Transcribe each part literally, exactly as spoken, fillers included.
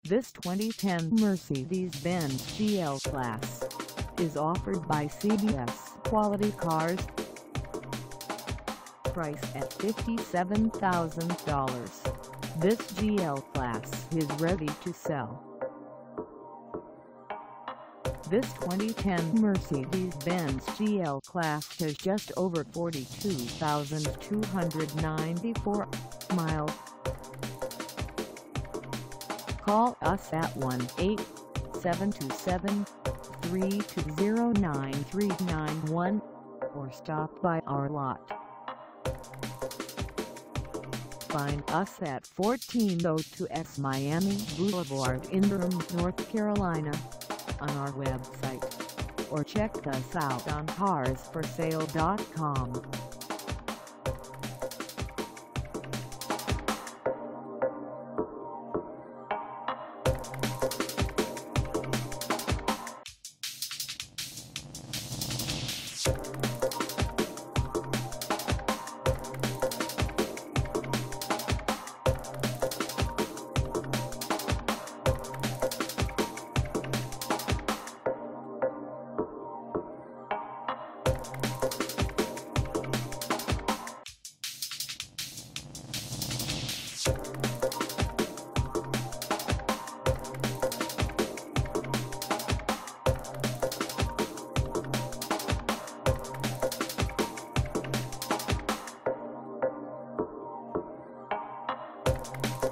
This twenty ten Mercedes-Benz G L-Class is offered by C B S Quality Cars. Price at fifty-seven thousand dollars. This G L-Class is ready to sell. This twenty ten Mercedes-Benz G L-Class has just over forty-two thousand two hundred ninety-four miles. Call us at one eight seven two seven, three two zero, nine three nine one or stop by our lot. Find us at fourteen oh two East Miami Boulevard in Durham, North Carolina, on our website, or check us out on cars for sale dot com.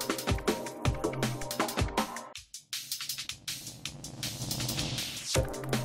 You